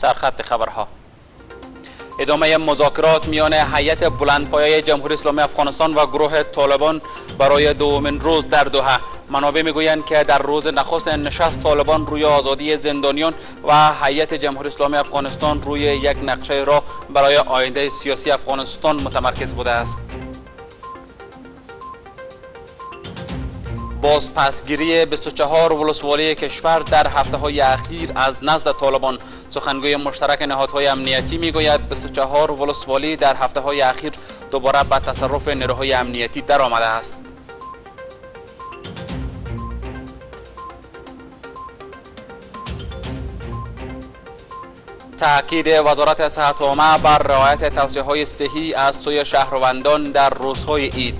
سرخط خبرها. ادامه مذاکرات میان هیئت بلندپایه جمهوری اسلامی افغانستان و گروه طالبان برای دومین روز در دوحه. منابع میگویند که در روز نخست نشست طالبان روی آزادی زندانیان و هیئت جمهوری اسلامی افغانستان روی یک نقشه راه برای آینده سیاسی افغانستان متمرکز بوده است. بازپسگیری 24 ولسوالی کشور در هفته‌های اخیر از نزد طالبان. سخنگوی مشترک نهادهای امنیتی میگوید 24 ولسوالی در هفته‌های اخیر دوباره به تصرف نیروهای امنیتی درآمده است. تأکید وزارت صحت عامه بر رعایت توصیه‌های صحی از سوی شهروندان در روزهای عید.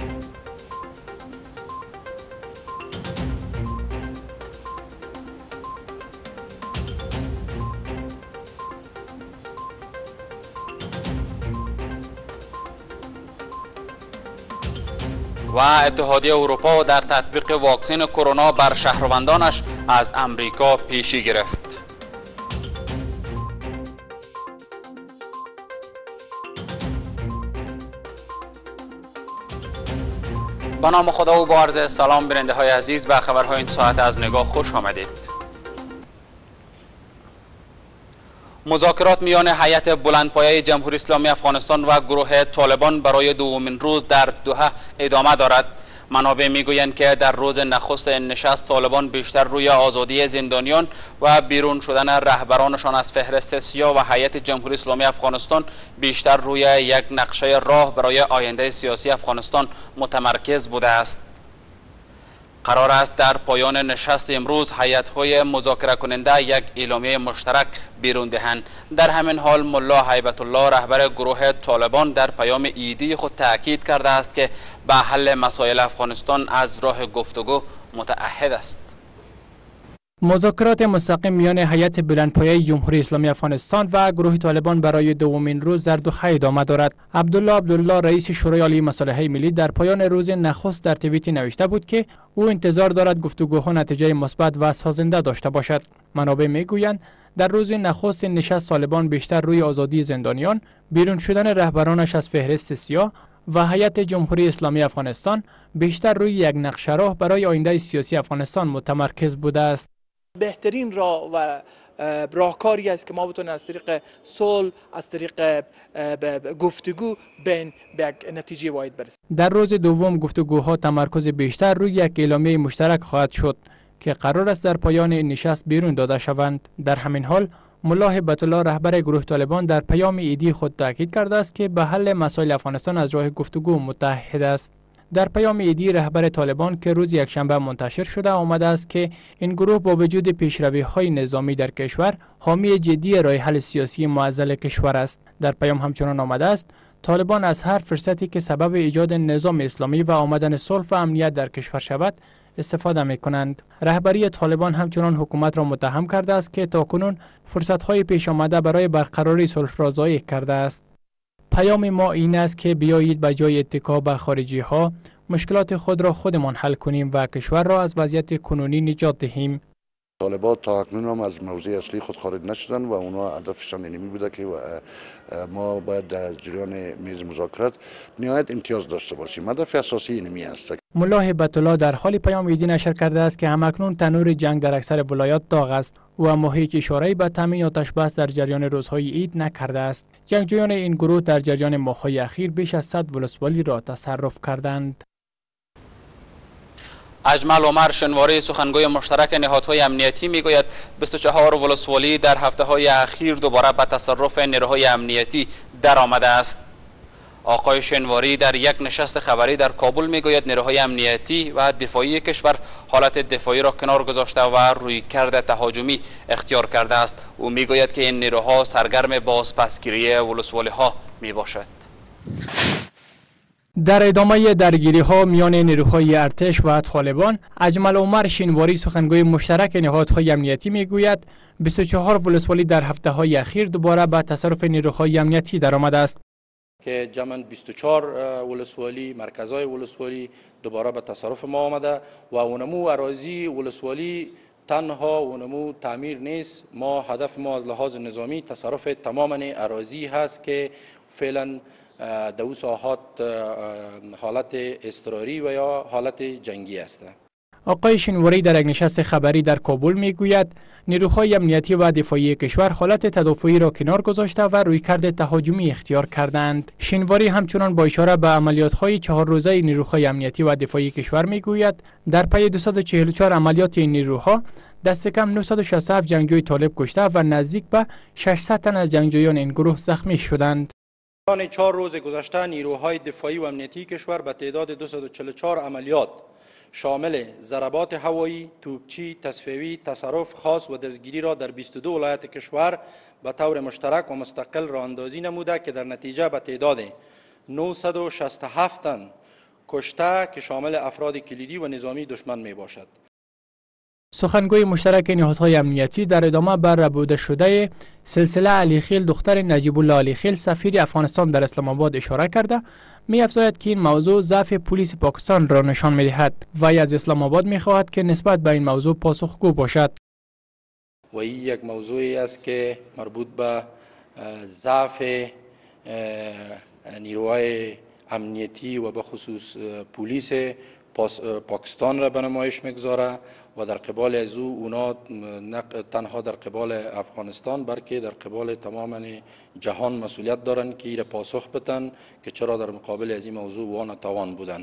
و اتحادیه اروپا در تطبیق واکسن کرونا بر شهروندانش از امریکا پیشی گرفت. با نام خدا و با عرض سلام بیننده های عزیز، به خبرهای این ساعت از نگاه خوش آمدید. مذاکرات میان هیئت بلندپایه جمهوری اسلامی افغانستان و گروه طالبان برای دومین روز در دوحه ادامه دارد. منابع میگویند که در روز نخست نشست طالبان بیشتر روی آزادی زندانیان و بیرون شدن رهبرانشان از فهرست سیاه و هیئت جمهوری اسلامی افغانستان بیشتر روی یک نقشه راه برای آینده سیاسی افغانستان متمرکز بوده است. قرار است در پایان نشست امروز هیئت‌های مذاکره کننده یک اعلامیه مشترک بیرون دهند. در همین حال ملا هیبت الله رهبر گروه طالبان در پیام عیدی خود تاکید کرده است که به حل مسائل افغانستان از راه گفتگو متعهد است. مذاکرات مستقیم میان هیئت بلندپایه جمهوری اسلامی افغانستان و گروه طالبان برای دومین روز در دوحه ادامه دارد. عبدالله رئیس شورای عالی مصالح ملی در پایان روز نخست در توییتی نوشته بود که او انتظار دارد گفتگوها نتیجه مثبت و سازنده داشته باشد. منابع میگویند در روز نخست نشست طالبان بیشتر روی آزادی زندانیان، بیرون شدن رهبرانش از فهرست سیاه و هیئت جمهوری اسلامی افغانستان بیشتر روی یک نقشه راه برای آینده سیاسی افغانستان متمرکز بوده است. بهترین راه و راهکاری است که ما بتونیم از طریق صلح، از طریق گفتگو به یک نتیجه واحد برسیم. در روز دوم گفتگوها تمرکز بیشتر روی یک اعلامیه مشترک خواهد شد که قرار است در پایان این نشست بیرون داده شوند. در همین حال ملا هیبت الله رهبر گروه طالبان در پیام عیدی خود تاکید کرده است که به حل مسائل افغانستان از راه گفتگو متعهد است. در پیام عیدی رهبر طالبان که روز یکشنبه منتشر شده آمده است که این گروه با وجود پیشروی‌های نظامی در کشور حامی جدی راه حل سیاسی معضل کشور است. در پیام همچنان آمده است طالبان از هر فرصتی که سبب ایجاد نظام اسلامی و آمدن صلح و امنیت در کشور شود استفاده می کنند. رهبری طالبان همچنان حکومت را متهم کرده است که تاکنون فرصت‌های پیش آمده برای برقراری صلح را ضایع کرده است. پیام ما این است که بیایید به جای اتکا به خارجی ها مشکلات خود را خودمان حل کنیم و کشور را از وضعیت کنونی نجات دهیم. طالبان تا اکنون هم از موضوع اصلی خود خارج نشدن و اونا هدفشان اینمی بوده که ما باید در جریان میز مذاکرات نهایت امتیاز داشته باشیم. هدف اساسی اینمی است. ملا هیبت الله در حال پیام عیدی نشر کرده است که همکنون تنور جنگ در اکثر ولایات داغ است و اما هیچ اشاره‌ای به تامین آتش بس در جریان روزهای عید نکرده است. جنگجویان این گروه در جریان ماه‌های اخیر بیش از 100 ولسوالی را تصرف کردند. اجمل عمر شنواری سخنگوی مشترک نهادهای امنیتی میگوید 24 ولسوالی در هفته‌های اخیر دوباره به تصرف نیروهای امنیتی درآمده است. آقای شنواری در یک نشست خبری در کابل میگوید نیروهای امنیتی و دفاعی کشور حالت دفاعی را کنار گذاشته و رویکرد تهاجمی اختیار کرده است. او میگوید که این نیروها سرگرم بازپسگیری ولسوالی ها می باشد. در ادامه درگیری ها میان نیروهای ارتش و طالبان، اجمل عمر شنواری سخنگوی مشترک نهادهای امنیتی میگوید 24 ولسوالی در هفته‌های اخیر دوباره به تصرف نیروهای امنیتی درآمده است. که جمعاً 24 ولسوالی، مرکزهای ولسوالی دوباره به تصرف ما آمده و اونمو اراضی ولسوالی تنها ونمو تعمیر نیست. ما هدف ما از لحاظ نظامی تصرف تماما اراضی هست که فعلا دو ساحات حالت اضطراری و یا حالت جنگی است. آقای شینواری در یک نشست خبری در کابل میگوید نیروهای امنیتی و دفاعی کشور حالت تدافعی را کنار گذاشته و رویکرد تهاجمی اختیار کردند. شینواری همچنان با اشاره به عملیات‌های 4 روزه نیروهای امنیتی و دفاعی کشور میگوید در پی 244 عملیات این نیروها دست کم 967 جنگجوی طالب کشته و نزدیک به 600 تن از جنگجویان این گروه زخمی شدند. در 4 روز گذشته نیروهای دفاعی و امنیتی کشور به تعداد 244 عملیات شامل ضربات هوایی، توپچی، تصفیه‌ای، تصرف خاص و دستگیری را در 22 ولایت کشور به طور مشترک و مستقل راه اندازی نموده که در نتیجه به تعداد 967 تن کشته که شامل افراد کلیدی و نظامی دشمن می باشد. سخنگوی مشترک نهادهای امنیتی در ادامه بر ربوده شده سلسله علیخیل دختر نجیب الله علیخیل سفیر افغانستان در اسلام آباد اشاره کرده می افزاید که این موضوع ضعف پلیس پاکستان را نشان می دهد و از اسلام آباد می خواهد که نسبت به این موضوع پاسخگو باشد. و این یک موضوعی است که مربوط به ضعف نیروهای امنیتی و به خصوص پلیس پاکستان را به نمایش میگذاره و در قبال از اونا نه تنها در قبال افغانستان بلکه در قبال تمام جهان مسئولیت دارند که این پاسخ بدن که چرا در مقابل از این موضوع وان توان بودن.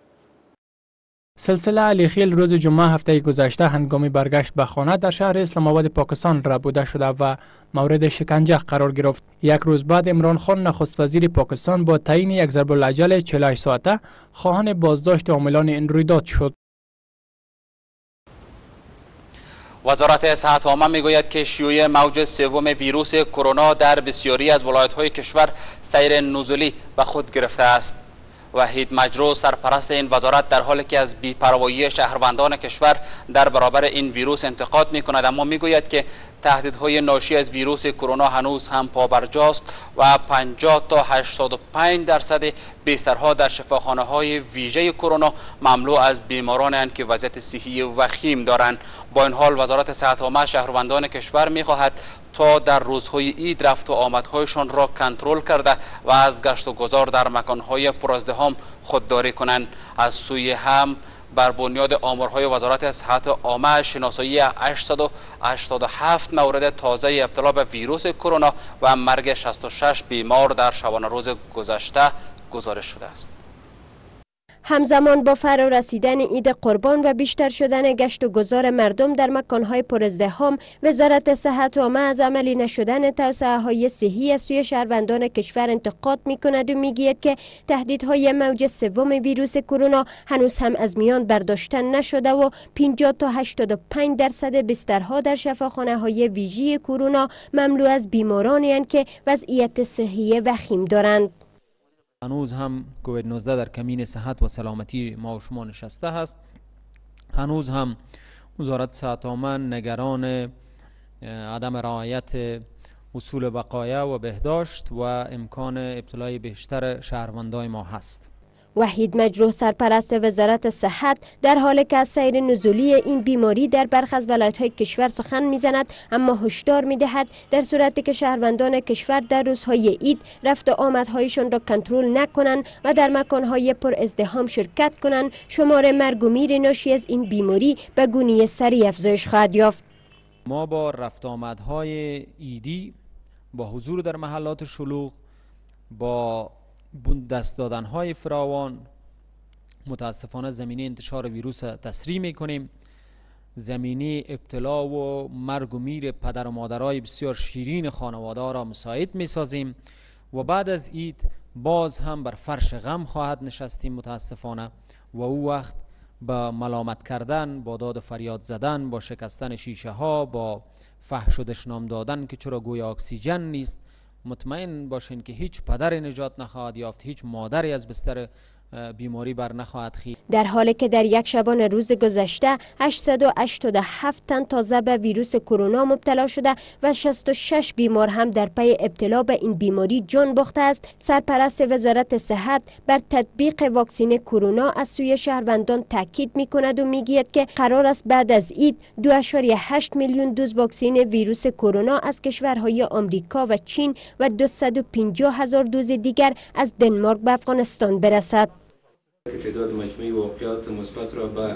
سلسله علیخیل روز جمعه هفته گذشته هنگام برگشت به خانه در شهر اسلام آباد پاکستان ربوده شده و مورد شکنجه قرار گرفت. یک روز بعد عمران خان نخست وزیر پاکستان با تعیین یک ضرب الاجل 48 ساعته خواهان بازداشت عاملان این رویداد شد. وزارت صحت عامه میگوید که شیوع موج سوم ویروس کرونا در بسیاری از ولایت‌های کشور سیر نزولی به خود گرفته است. وحید مجرو سرپرست این وزارت در حالی که از بی‌پروایی شهروندان کشور در برابر این ویروس انتقاد می‌کند، اما میگوید که تهدیدهای ناشی از ویروس کرونا هنوز هم پابرجاست و 50 تا 85% بسترها در شفاخانه‌های ویژه کرونا مملو از بیمارانند که وضعیت صحی وخیم دارند. با این حال وزارت صحت عامه شهروندان کشور می‌خواهد تا در روزهای عید رفت و آمدهایشان را کنترل کرده و از گشت و گذار در مکانهای پرازدحام خودداری کنند. از سوی هم بر بنیاد آمارهای وزارت صحت عامه شناسایی 887 مورد تازه ابتلا به ویروس کرونا و مرگ 66 بیمار در شبانه روز گذشته گزارش شده است. همزمان با فرا رسیدن عید قربان و بیشتر شدن گشت و گذار مردم در مکانهای پرازدحام، وزارت صحت عامه از عملی نشدن توسعه‌های صحی از سوی شهروندان کشور انتقاد می‌کند و می‌گوید که تهدیدهای موج سوم ویروس کرونا هنوز هم از میان برداشته نشده و 50 تا 85% بسترها در شفاخانه‌های ویژه کرونا مملو از بیمارانی اند که وضعیت صحی وخیم دارند. هنوز هم کووید 19 در کمین صحت و سلامتی ما و شما نشسته است. هنوز هم وزارت صحت عامه نگران عدم رعایت اصول وقایع و بهداشت و امکان ابتلای بیشتر شهروندان ما هست. وحید مجروح سرپرست وزارت صحت در حالی که از سیر نزولی این بیماری در برخی از ولایت‌های کشور سخن می‌زند، اما هشدار می‌دهد در صورتی که شهروندان کشور در روزهای عید رفت و آمدهایشان را کنترل نکنند و در مکان‌های پر ازدحام شرکت کنند، شمار مرگ و میر ناشی از این بیماری به گونه سریع افزایش خواهد یافت. ما با رفت آمدهای عیدی، با حضور در محلات شلوغ، با دست دادن‌های فراوان متاسفانه زمینه انتشار ویروس تسریع می‌کنیم. زمینه ابتلا و مرگ و میر پدر و مادرای بسیار شیرین خانواده را مساعد می‌سازیم و بعد از عید باز هم بر فرش غم خواهد نشستیم متاسفانه و او وقت با ملامت کردن، با داد و فریاد زدن، با شکستن شیشه ها، با فحش و دشنام دادن که چرا گویا اکسیژن نیست. مطمئن باشین که هیچ پدر نجات نخواهد یافت، هیچ مادری از بستر بیماری بر نخواهد خیست. در حالی که در یک شبانه روز گذشته 887 تن تازه به ویروس کرونا مبتلا شده و 66 بیمار هم در پی ابتلا به این بیماری جان باخته است، سرپرست وزارت صحت بر تطبیق واکسن کرونا از سوی شهروندان تاکید می‌کند و می‌گوید که قرار است بعد از عید 2.8 میلیون دوز واکسن ویروس کرونا از کشورهای آمریکا و چین و 250,000 دوز دیگر از دنمارک به افغانستان برسد. تعداد مجموعی واقعات مثبت را به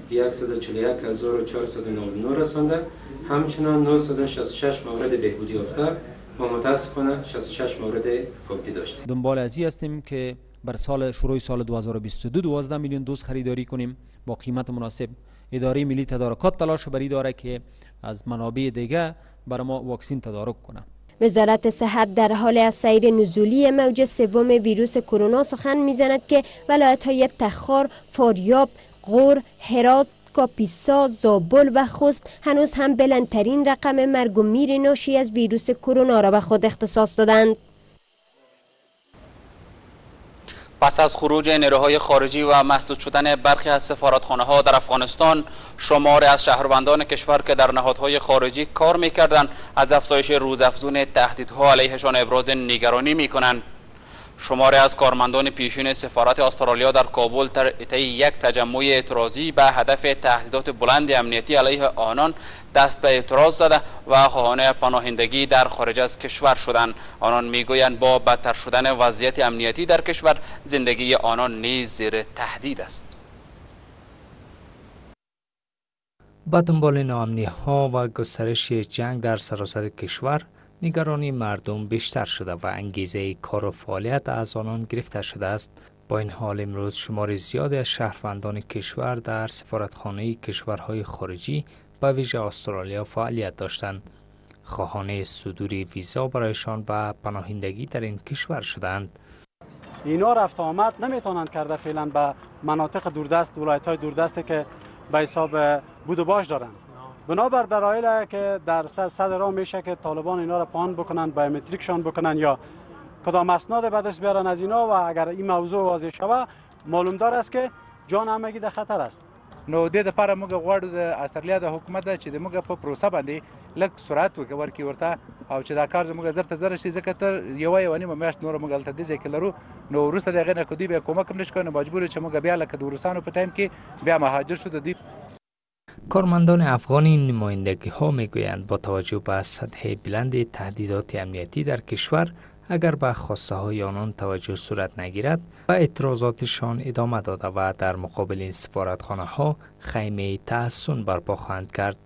141,499 رسانده، همچنان 966 مورد بهبودی یافته و متاسفانه 66 مورد فوتی داشتیم. دنبال ازی هستیم که بر شروع سال 2022 12 میلیون دوز خریداری کنیم با قیمت مناسب. اداره ملی تدارکات تلاش بری داره که از منابع دیگه برای ما واکسن تدارک کنه. وزارت صحت در حال از سیر نزولی موج سوم ویروس کرونا سخن میزند که ولایت‌های تخار، فاریاب، غور، هرات، کاپیسا، زابل و خوست هنوز هم بلندترین رقم مرگ و میر ناشی از ویروس کرونا را به خود اختصاص دادند. پس از خروج نیروهای خارجی و مسدود شدن برخی از سفارتخانه‌ها در افغانستان، شماری از شهروندان کشور که در نهادهای خارجی کار می‌کردند از افزایش روزافزون تهدیدها علیهشان ابراز نگرانی می‌کنند. شماری از کارمندان پیشین سفارت استرالیا در کابل طی یک تجمع اعتراضی به هدف تهدیدات بلند امنیتی علیه آنان دست به اعتراض زده و خواهان پناهندگی در خارج از کشور شدند. آنان میگویند با بدتر شدن وضعیت امنیتی در کشور زندگی آنان نیز زیر تهدید است. با دنبال ناامنی ها و گسترش جنگ در سراسر کشور، نگرانی مردم بیشتر شده و انگیزه کار و فعالیت از آنان گرفته شده است. با این حال امروز شمار زیادی از شهروندان کشور در سفارتخانه کشورهای خارجی به ویژه استرالیا فعالیت داشتند. خواهان صدور ویزا برایشان و پناهندگی در این کشور شدند. اینا رفت آمد نمیتونند کرده فعلا به مناطق دوردست، ولایت‌های دوردستی که به حساب بود و باش دارند. بنابر دلایلی که در صدر راه میشه که طالبان اینا را پان بکنن، بایومتریکشان بکنن یا کدام اسناد به دست بیارن از اینا، و اگر این موضوع واضح شوه معلوم دار است که جان همگی در خطر است. نو د لپاره موږ غواړو د استرالیا د حکومت چې د موږ په پروسه باندې لږ سرعت ورکړي ورته، او چې دا کار زموږ زر ته زر شي، ځکه تر یوه نیمه میاشت نور موږ هلته دې ځای کې لرو. نو وروسته د هغې نه که دوی بیا کومک هم نشي کولی، نو مجبور یو چې موږ بیا لکه د روسانو په ټایم کې بیا مهاجر شو. د دوی کارمندان افغان این نمایندگی ها میگویند با توجه به سطح بلند تهدیدات امنیتی در کشور، اگر به خواسته های آنان توجه صورت نگیرد و اعتراضاتشان ادامه داده و در مقابل این سفارتخانه ها خیمه تحصن برپا خواهند کرد.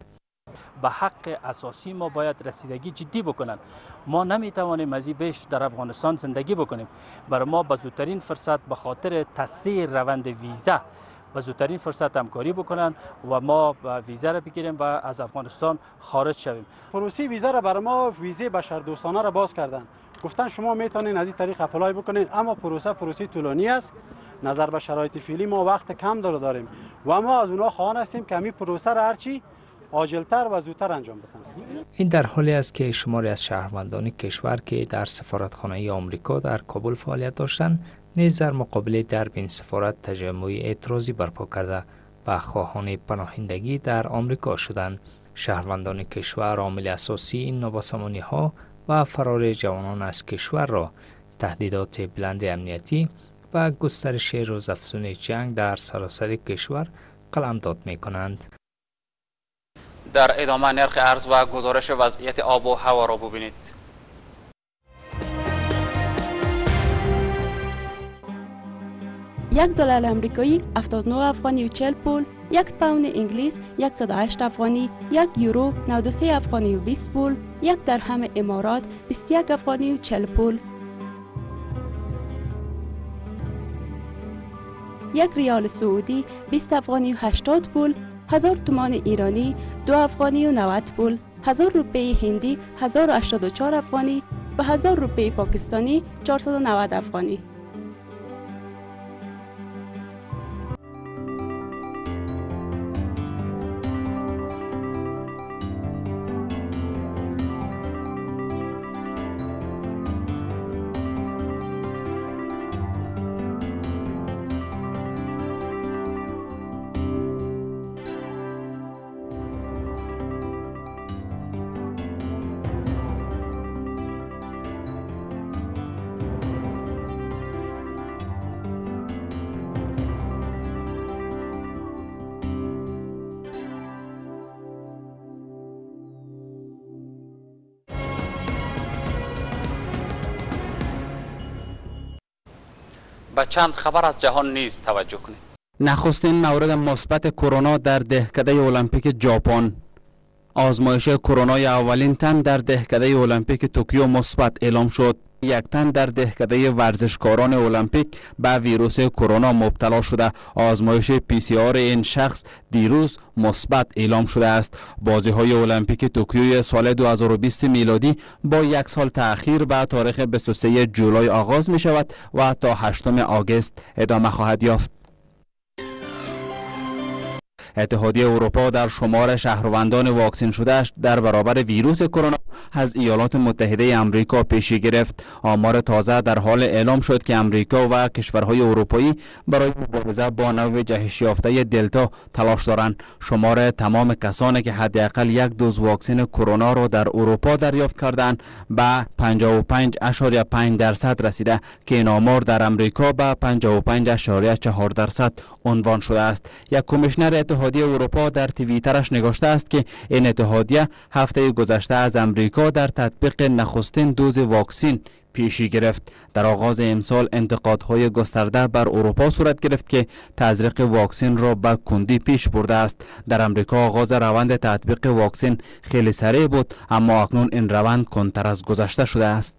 به حق اساسی ما باید رسیدگی جدی بکنند. ما نمیتوانیم از این بیش در افغانستان زندگی بکنیم. برای ما به زودترین فرصت به خاطر تسریع روند ویزا به زودترین فرصت همکاری بکنن و ما ویزا را بگیریم و از افغانستان خارج شویم. پروسه ویزا را برای ما ویزه بشردوستانه را باز کردن. گفتن شما میتونین از این طریق اپلای بکنین، اما پروسه طولانی است. نظر به شرایط فعلی ما وقت کم داریم و ما از اونها خواهان هستیم که همین پروسه را هرچی عاجلتر و زودتر انجام بدن. این در حالی است که شماری از شهروندان کشور که در سفارتخانه آمریکا در کابل فعالیت داشتند نیز در مقابل درب این سفارت تجمع اعتراضی برپا کرده و خواهان پناهندگی در آمریکا شدند. شهروندان کشور عامل اساسی این نابسامانی ها و فرار جوانان از کشور را تهدیدات بلند امنیتی و گسترش روزافزون جنگ در سراسر کشور قلمداد می کنند. در ادامه نرخ ارز و گزارش وضعیت آب و هوا را ببینید. $1 امریکایی 79 افغانی و 40 پول، 1 پوند انگلیس 108 افغانی، 1 یورو 93 افغانی و 20 پول، 1 درهم امارات 21 افغانی و 40 پول، 1 ریال سعودی 20 افغانی و 80 پول، 1000 تومان ایرانی 2 افغانی و 90 پول، 1000 روپیه هندی 1084 افغانی و 1000 روپیه پاکستانی 490 افغانی. به چند خبر از جهان نیز توجه کنید. نخستین مورد مثبت کرونا در دهکده المپیک ژاپن. آزمایش کرونای اولین تن در دهکده المپیک توکیو مثبت اعلام شد. یک تن در دهکده ورزشکاران المپیک به ویروس کرونا مبتلا شده. آزمایش PCR این شخص دیروز مثبت اعلام شده است. بازی‌های المپیک توکیو سال 2020 میلادی با یک سال تأخیر به تاریخ 23 جولای آغاز می شود و تا 8 آگوست ادامه خواهد یافت. اتحادیه اروپا در شمار شهروندان واکسین شدهش در برابر ویروس کرونا از ایالات متحده آمریکا پیشی گرفت. آمار تازه در حال اعلام شد که آمریکا و کشورهای اروپایی برای مبارزه با نوع جهش یافته دلتا تلاش دارند. شمار تمام کسانی که حداقل یک دوز واکسن کرونا را در اروپا دریافت کردند به 55.5% رسیده که این آمار در آمریکا به 55.4% عنوان شده است. یک کمیشنر اتحادیه اروپا در توییترش نگاشته است که این اتحادیه هفته گذشته از امریکا در تطبیق نخستین دوز واکسن پیشی گرفت. در آغاز امسال انتقادهای گسترده بر اروپا صورت گرفت که تزریق واکسن را به کندی پیش برده است. در امریکا آغاز روند تطبیق واکسن خیلی سریع بود، اما اکنون این روند کندتر از گذشته شده است.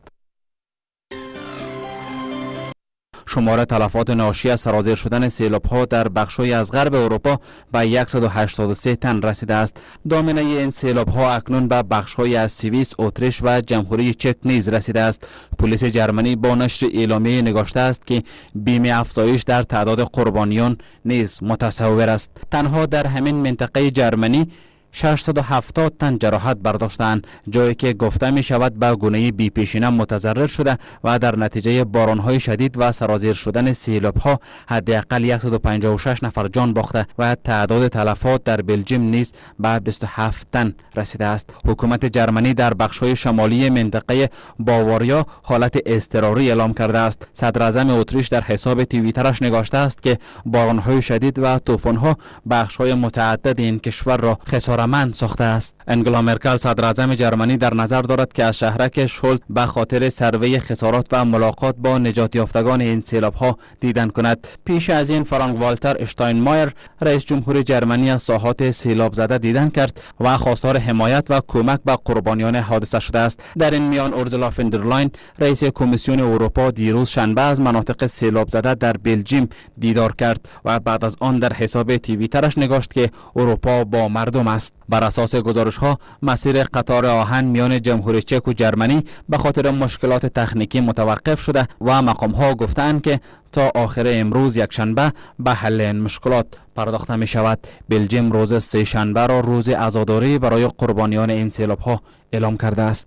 شمار تلفات ناشی از سرازیر شدن سیلاب‌ها در بخش‌های از غرب اروپا به 183 تن رسیده است. دامنه این سیلاب‌ها اکنون به بخش‌های از سوئیس، اتریش و جمهوری چک نیز رسیده است. پلیس جرمنی با نشر اعلامیه نگاشته است که بیم افزایش در تعداد قربانیان نیز متصور است. تنها در همین منطقه جرمنی 670 تن جراحت برداشتند، جایی که گفته می شود به گونه بی پیشینه متضرر شده و در نتیجه بارانهای شدید و سرازیر شدن سیلاب‌ها حداقل 156 نفر جان باخته و تعداد تلفات در بلژیم نیز به 27 تن رسیده است. حکومت جرمنی در بخش‌های شمالی منطقه باواریا حالت اضطراری اعلام کرده است. صدر اعظم اتریش در حساب توییترش نگاشته است که بارانهای شدید و طوفان‌ها بخش‌های متعدد این کشور را خسارتمند ساخته است. انگلا مرکل صدر اعظم جرمنی در نظر دارد که از شهرک شولت به خاطر سروی خسارات و ملاقات با نجات یافتگان این سیلاب‌ها دیدن کند. پیش از این فرانک والتر اشتاینمایر رئیس جمهور جرمنی از ساحات سیلاب زده دیدن کرد و خواستار حمایت و کمک به قربانیان حادثه شده است. در این میان اورزولا فون در لاین رئیس کمیسیون اروپا دیروز شنبه از مناطق سیلاب زده در بلژیم دیدار کرد و بعد از آن در حساب توییترش نگاشت که اروپا با مردم است. بر اساس گزارش‌ها مسیر قطار آهن میان جمهوری چک و جرمنی به خاطر مشکلات تکنیکی متوقف شده و مقام‌ها گفتند که تا آخر امروز یکشنبه به حل این مشکلات پرداخته می شود. بلژیم روز سه شنبه را روز عزاداری برای قربانیان این سیلاب‌ها اعلام کرده است.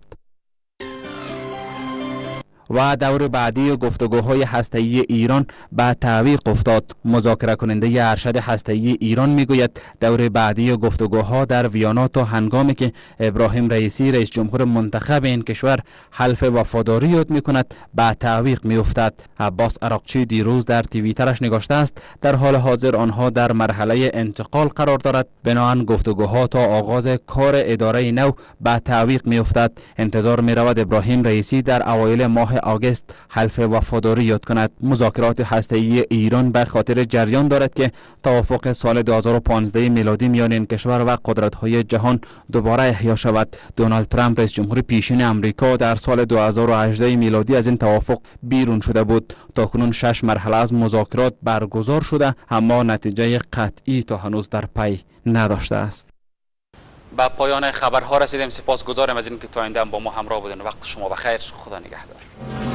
و دور بعدی گفتگوهای هسته‌ای ایران به تعویق افتاد. مذاکره کننده ارشد هسته‌ای ایران میگوید دور بعدی گفتگوها در ویانا تا هنگامی که ابراهیم رئیسی رئیس جمهور منتخب این کشور حلف وفاداری یاد میکند به تعویق میافتد. عباس عراقچی دیروز در توییترش نگاشته است در حال حاضر آنها در مرحله انتقال قرار دارد، بنابراین گفتگوها تا آغاز کار اداره نو به تعویق میافتد. انتظار میرود ابراهیم رئیسی در اوایل ماه آگوست حلف وفاداری یاد کند. مذاکرات هسته‌ای ایران به خاطر جریان دارد که توافق سال 2015 میلادی میان این کشور و قدرت‌های جهان دوباره احیا شود. دونالد ترامپ رئیس جمهور پیشین آمریکا در سال 2018 میلادی از این توافق بیرون شده بود. تاکنون 6 مرحله از مذاکرات برگزار شده اما نتیجه قطعی تا هنوز در پی نداشته است. به پایان خبرها رسیدیم. سپاسگزارم از اینکه تا این دم با ما همراه بودین. وقت شما بخیر. خدا نگهدار.